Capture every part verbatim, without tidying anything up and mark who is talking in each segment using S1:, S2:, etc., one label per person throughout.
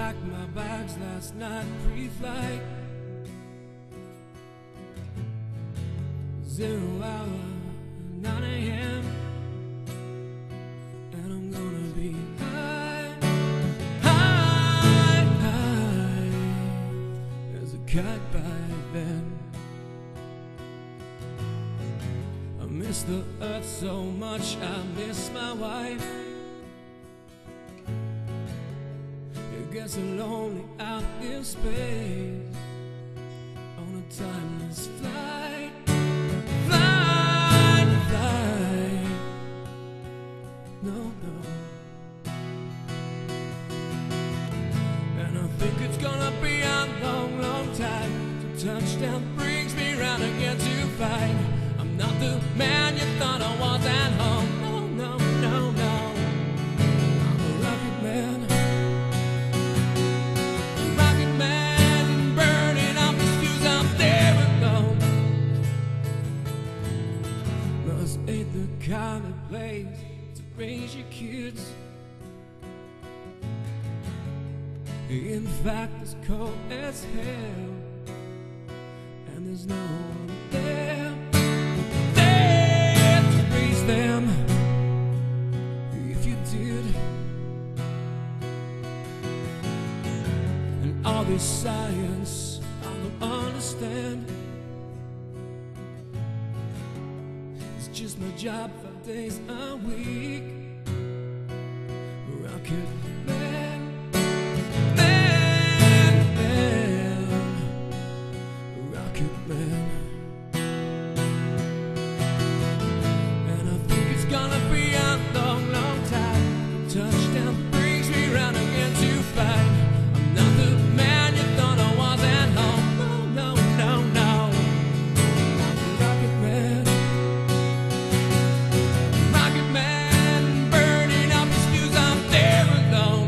S1: packed my bags last night pre-flight. Zero hour, nine A M And I'm gonna be high, high, high as a kite by then. I miss the earth so much, I miss my wife. It gets lonely out in space on a timeless flight. Flight, flight, no, no. And I think it's gonna be a long, long time till touchdown brings me round again to fight. I'm not the man you thought I was at home. No, no, no, no. I'm a rocket man. Rocket man, burning up his fuse out there alone. Must ain't the kind of place to raise your kids. In fact, it's cold as hell, and there's no one there. Them, if you did, and all this science I don't understand. It's just my job five days a week. Rocket man, man, man, rocket man. Gonna be a long, long time. Touchdown brings me round again to fight. I'm not the man you thought I was at home. No, no, no, no. I'm a rocket man. Rocket man, burning up his fuse out there alone.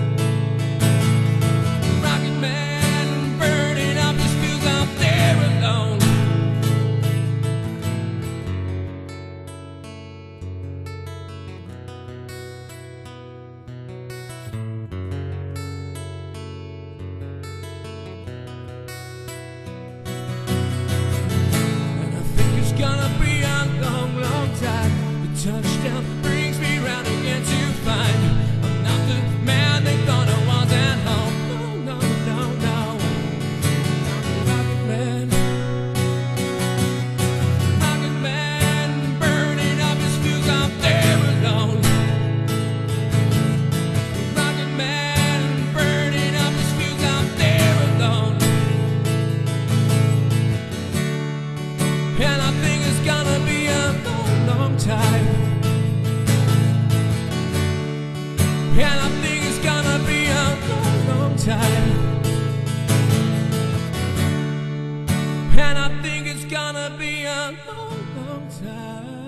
S1: Rocket man, burning up his fuse out there alone. Gonna be a long, long time. The touchdown brings me round again to find I'm not the man they thought I was at home. No, no, no, no. I'm a rocket man. Rocket man, burning up his fuse out there alone. Rocket man, burning up his fuse out there alone. And I think it's gonna be a long, long time. And I think it's gonna be a long, long time. And I think it's gonna be a long, long time.